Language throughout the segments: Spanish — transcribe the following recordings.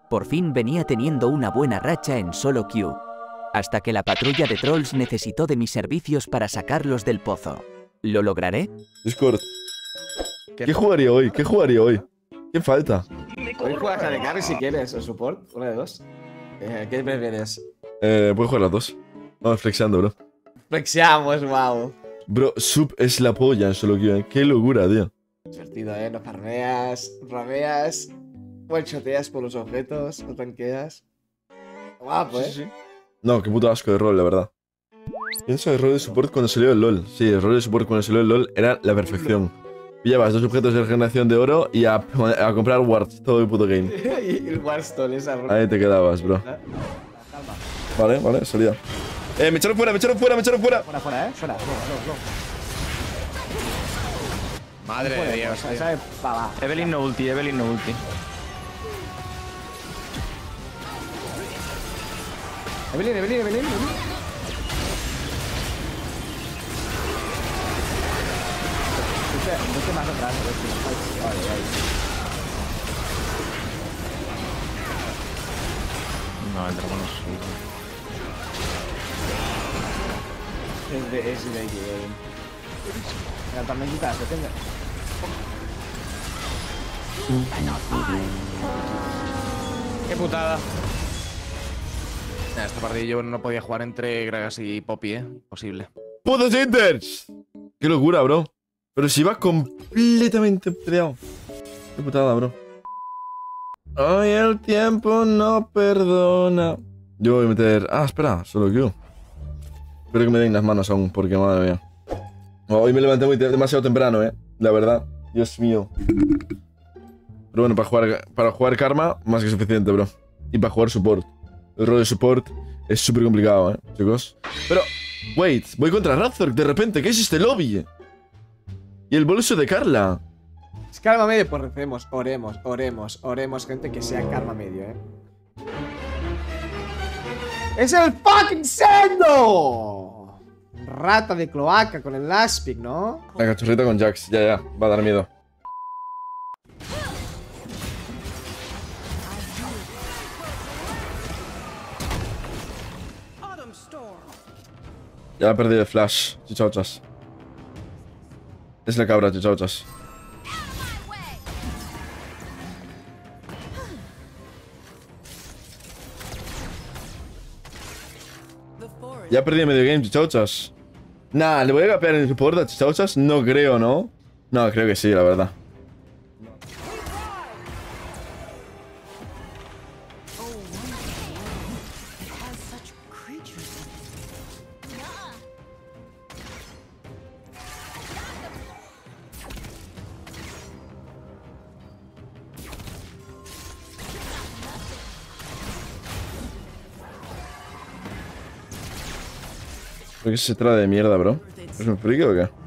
Por fin venía teniendo una buena racha en solo queue, hasta que la patrulla de trolls necesitó de mis servicios para sacarlos del pozo. ¿Lo lograré? Discord. ¿Qué jugaría hoy? ¿Qué jugaría hoy? ¿Qué falta? Hoy juegas a de carry si quieres, o support, una de dos. ¿Qué prefieres? Puedo jugar las dos. Vamos flexeando, bro. Flexiamos, wow. Bro, sub es la polla en solo queue, Qué locura, tío. Divertido, no farmeas, rameas, one-shoteas por los objetos, no tanqueas. Guapo, Sí. No, qué puto asco de rol, la verdad. Pienso el rol de support cuando salió el LoL. Sí, el rol de support cuando salió el LoL era la perfección. Pillabas 2 objetos de regeneración de oro y a comprar wards todo el puto game. Y el Warstone, esa ropa. Ahí te quedabas, bro. Vale, salida. Me echaron fuera. Fuera, fuera, fuera. Go. Madre de Dios. Esa pava. Evelyn no ulti. Evelyn. Vete más atrás, ay. No, el dragón no sube. Es de game. Venga, tormentitas, que tenga. Qué putada. Esta partida yo no podía jugar entre Gragas y Poppy, Posible. ¡Putos Inters! Qué locura, bro. Pero si va completamente peleado. Qué putada, bro. Hoy el tiempo no perdona. Yo voy a meter... Ah, espera, solo queue. Espero que me den las manos aún, porque madre mía. Hoy me levanté demasiado temprano, la verdad. Dios mío. Pero bueno, para jugar Karma, más que suficiente, bro. Y para jugar support. El rol de support es súper complicado, chicos. Pero, wait, voy contra Razork de repente. ¿Qué es este lobby? Y el bolso de Carla. Es karma medio, pues recemos, oremos, gente, que sea karma medio, ¡Es el fucking Sendo! Rata de cloaca con el last pick, ¿no? La cachorrita con Jax, ya, va a dar miedo. Ya he perdido el flash, chichauchas. Es la cabra, chichauchas. Ya perdí medio game, chichauchas. Nah, ¿le voy a capear en el support a chichauchas? No creo, ¿no? No, creo que sí, la verdad. ¿Por qué se trata de mierda, bro? ¿Es un friki o qué?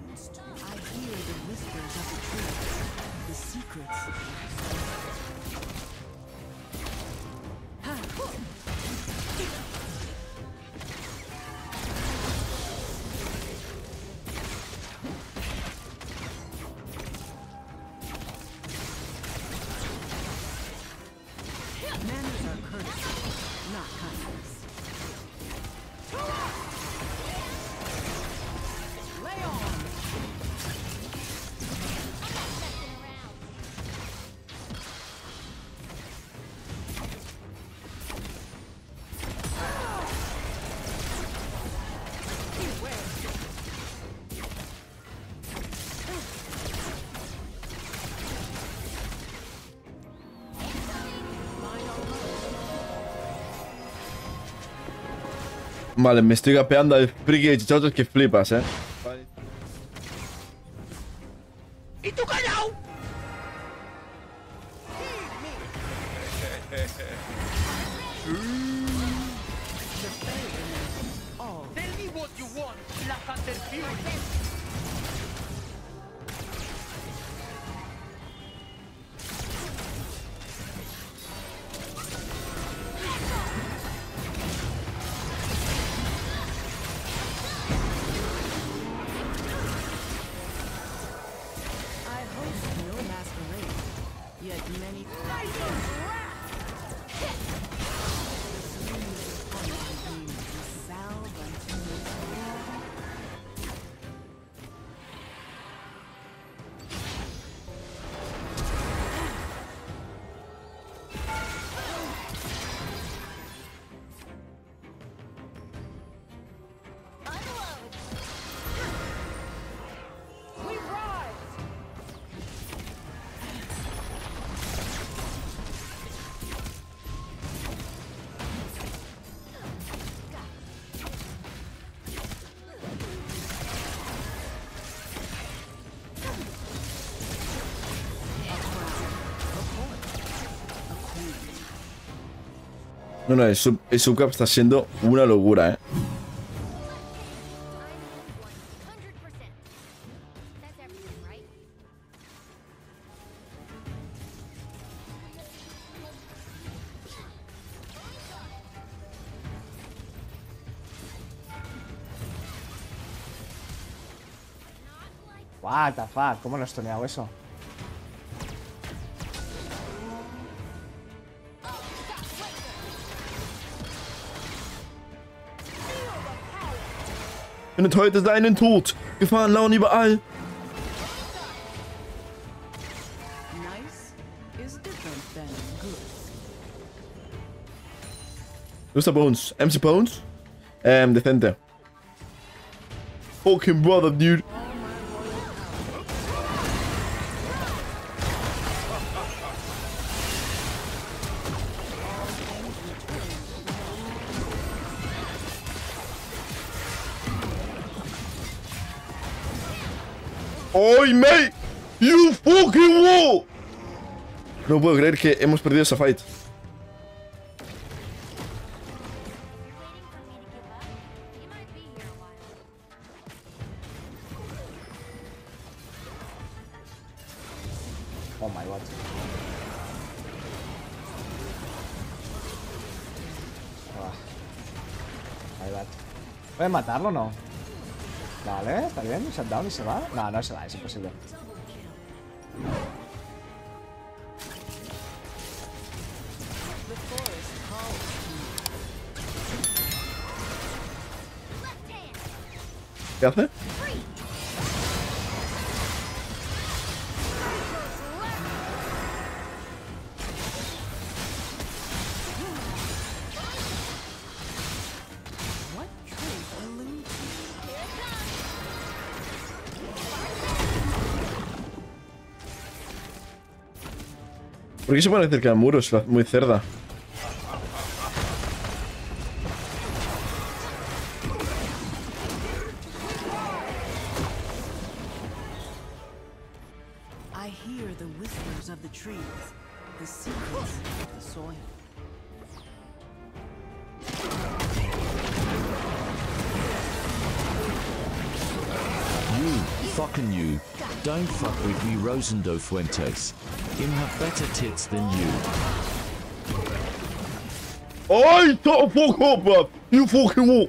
Vale, me estoy gapeando al friki de chichauchas que flipas, ¡Y tú callao! Tell me what you want, Black Panther Fury. No, el subcap está siendo una locura, ¿eh? What the fuck, ¿cómo no he estoneado eso? Findet heute seinen Tod. Gefahren lauern überall. Nice is different than good. ¿Dónde está Bones? MC Bones? Decente. Fucking brother, dude. ¡Oy, mate! ¡You fucking wall! No puedo creer que hemos perdido esa fight. Oh my god. Ahí va. ¿Pueden matarlo o no? Vale, está bien. Shutdown y se va. No, no se va, es imposible. ¿Qué hace? ¿Por qué se pone cerca del muro? Es muy cerda. I hear the whispers of the trees, the secrets of the soil. Fucking you. Don't fuck with me, Rosendo Fuentes. Him have better tits than you. ¡Ay! ¡Shut the fuck up, bro! ¡You fucking wall!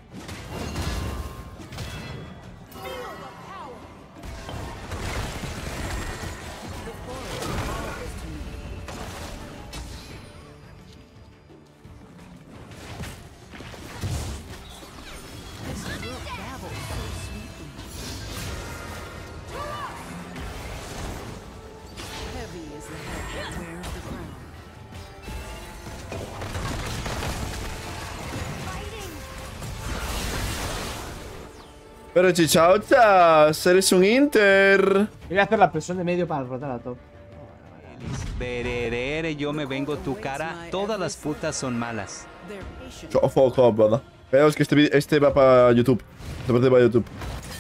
Heavy is the head that wears the crown. Pero chichautas, eres un Inter. Voy a hacer la presión de medio para rotar a top. Dererere, yo me vengo tu cara. Todas las putas son malas. Their patience. Shut the fuck up, brother. Veamos que este va para YouTube. Este parte va para YouTube.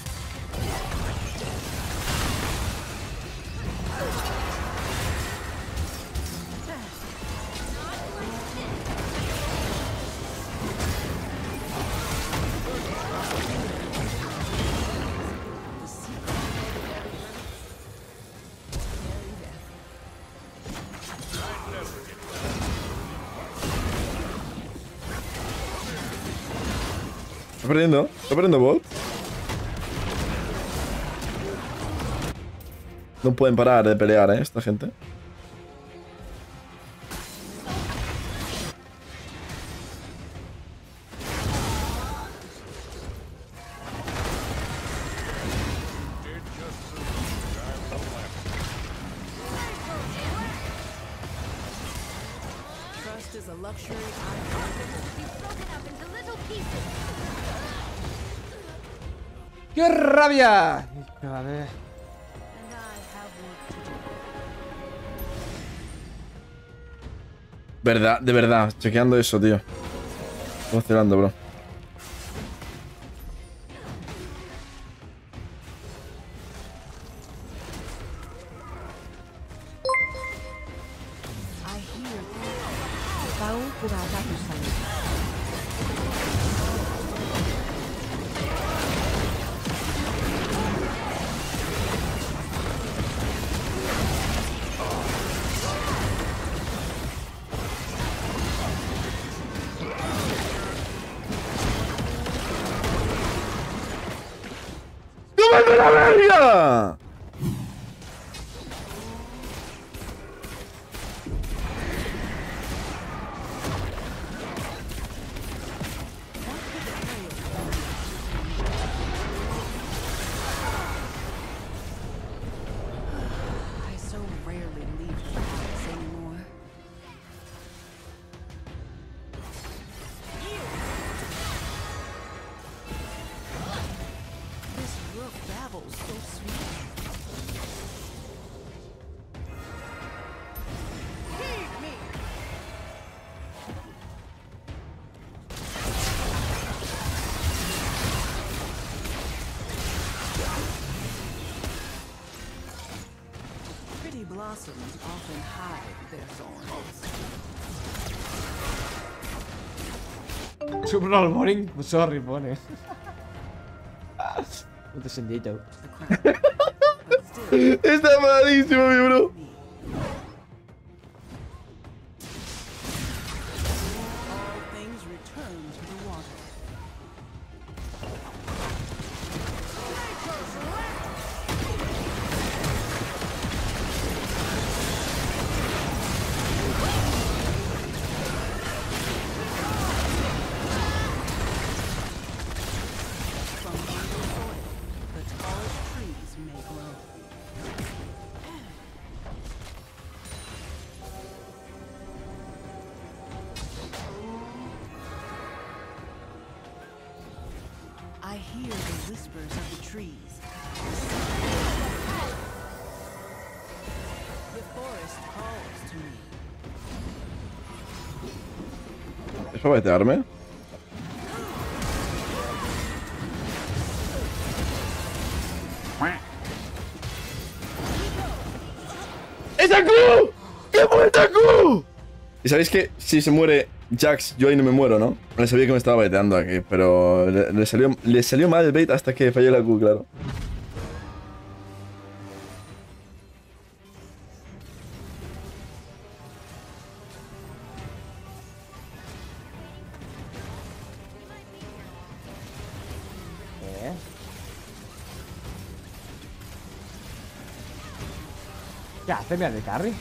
Está perdiendo bot. No pueden parar de pelear, esta gente. Trust is a luxury ¡Qué rabia! A ver. and I have work to do. Verdad, de verdad. Chequeando eso, tío. Estamos vacilando, bro. I hear ¡Tómate la verga! I so rarely leave the house anymore. This rook babbles so sweet. Pretty blossoms often hide their thorns. Super Almoring, sorry, pone. Puto sendito. The crown. But still, Está malísimo, mi bro. all things return to the water. From humble soil, the tallest trees may grow. I hear the whispers of the trees. The forest calls to me. ¿Es para baitearme? ¡Es Aku! ¡Qué fue Aku! Y sabéis que si se muere Jax, yo ahí no me muero, ¿no? No sabía que me estaba baiteando aquí, pero le salió mal el bait hasta que falló la Q, claro. ¿Qué hace? Mira de carry.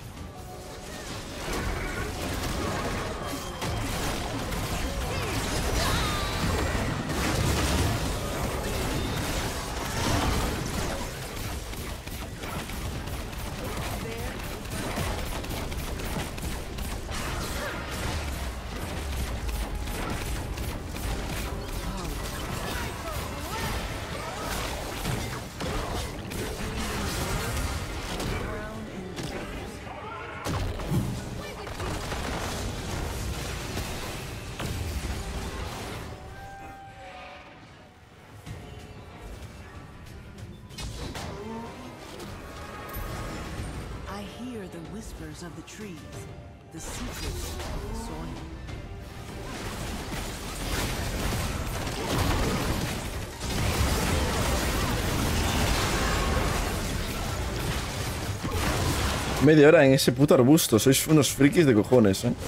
I hear the whispers of the trees, the secrets of the soil. Media hora en ese puto arbusto. Sois unos frikis de cojones, ¿eh?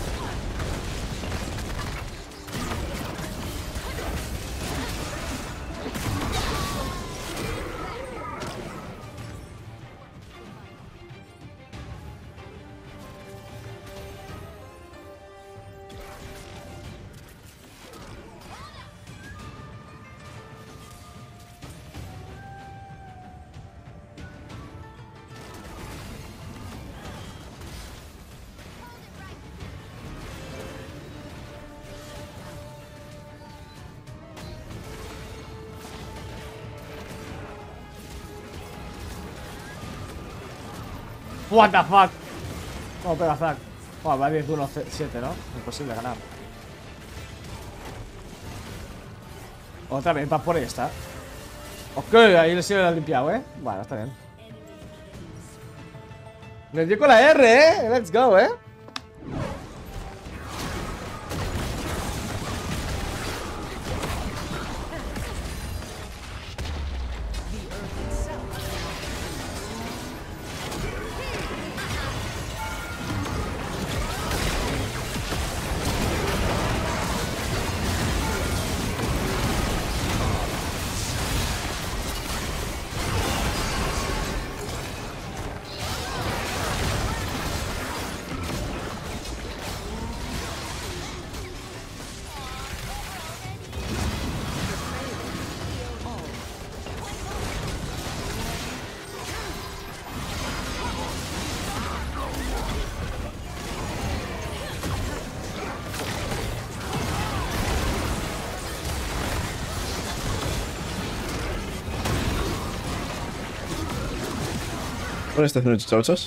What the fuck. ¿Cómo pega Zack? Joder, va 10-1-7, ¿no? Imposible ganar. Otra vez, va por ahí está. Ok, ahí sí lo he limpiado, ¿eh? Bueno, está bien. Le dio con la R, ¿eh? Let's go, ¿eh? ¿Dónde está haciendo chauchas?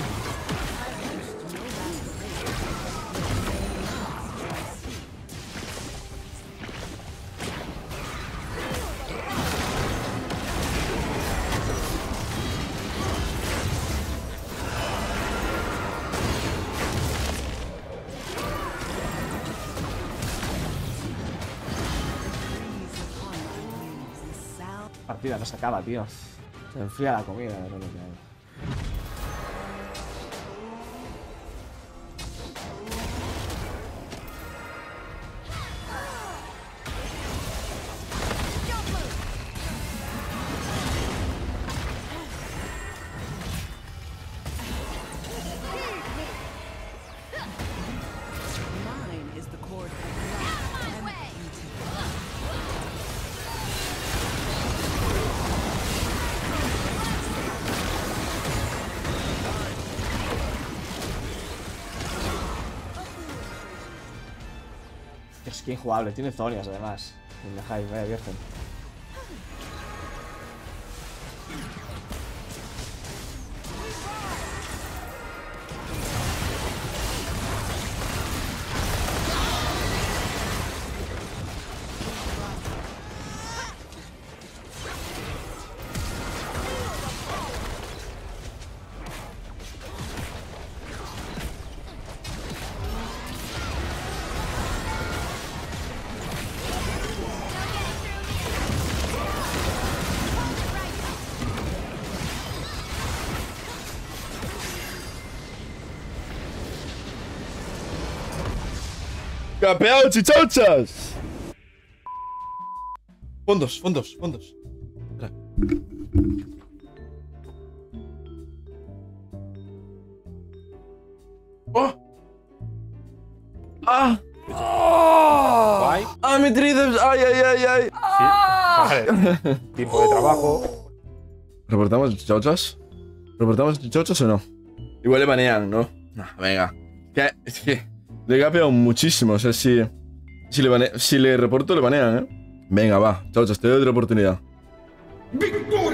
Partida no se acaba, tío. Se enfría la comida, es lo que hay. Mine is the cord of life and beauty. Es que injugable, tiene zonias además. Me dejáis, vaya virgen. ¡Campeón, chichauchas! Fondos, fondos, fondos. Espera. ¡Oh! ¡Ah! Guay. ¡Ah, mi tríceps! ¡Ay, ay, ay, ay! Vale. Tiempo de trabajo. ¿Reportamos chichauchas? ¿Reportamos chichauchas o no? Igual le banean, ¿no? Nah, venga. Es que le he capeado muchísimo. O sea, si le reporto, le banean, ¿eh? Venga, va. Chauchas, te doy otra oportunidad. ¡Victoria!